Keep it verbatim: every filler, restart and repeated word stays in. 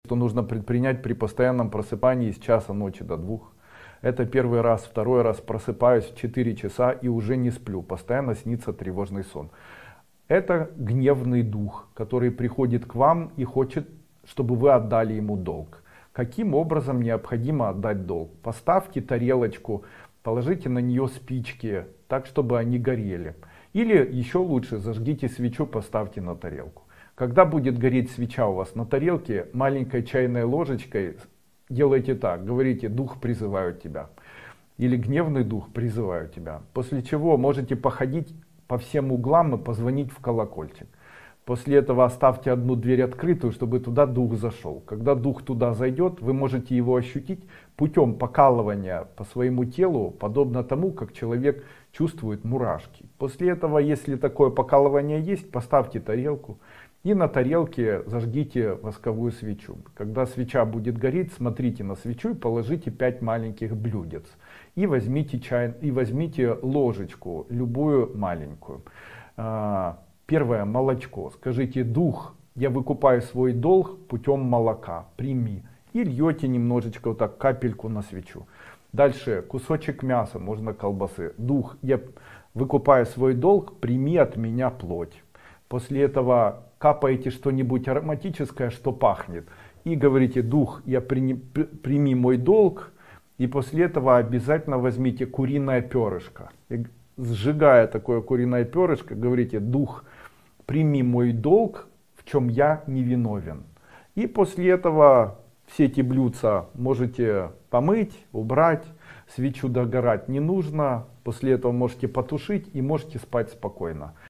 что нужно предпринять при постоянном просыпании с часа ночи до двух. Это первый раз. Второй раз просыпаюсь в четыре часа и уже не сплю. Постоянно снится тревожный сон. Это гневный дух, который приходит к вам и хочет, чтобы вы отдали ему долг. Каким образом необходимо отдать долг? Поставьте тарелочку, положите на нее спички, так чтобы они горели. Или еще лучше, зажгите свечу, поставьте на тарелку. Когда будет гореть свеча у вас на тарелке, маленькой чайной ложечкой делайте так, говорите: дух, призываю тебя. Или гневный дух, призываю тебя. После чего можете походить по всем углам и позвонить в колокольчик. После этого оставьте одну дверь открытую, чтобы туда дух зашел. Когда дух туда зайдет, вы можете его ощутить путем покалывания по своему телу, подобно тому, как человек чувствует мурашки. После этого, если такое покалывание есть, поставьте тарелку и на тарелке зажгите восковую свечу. Когда свеча будет гореть, смотрите на свечу и положите пять маленьких блюдец. И возьмите, чай, и возьмите ложечку, любую маленькую. Первое, молочко. Скажите: дух, я выкупаю свой долг путем молока, прими. И льете немножечко, вот так, капельку на свечу. Дальше, кусочек мяса, можно колбасы. Дух, я выкупаю свой долг, прими от меня плоть. После этого капаете что-нибудь ароматическое, что пахнет. И говорите: дух, я прими, прими мой долг. И после этого обязательно возьмите куриное перышко. И, сжигая такое куриное перышко, говорите: дух, прими мой долг, в чем я не виновен. И после этого все эти блюдца можете помыть, убрать, свечу догорать не нужно. После этого можете потушить и можете спать спокойно.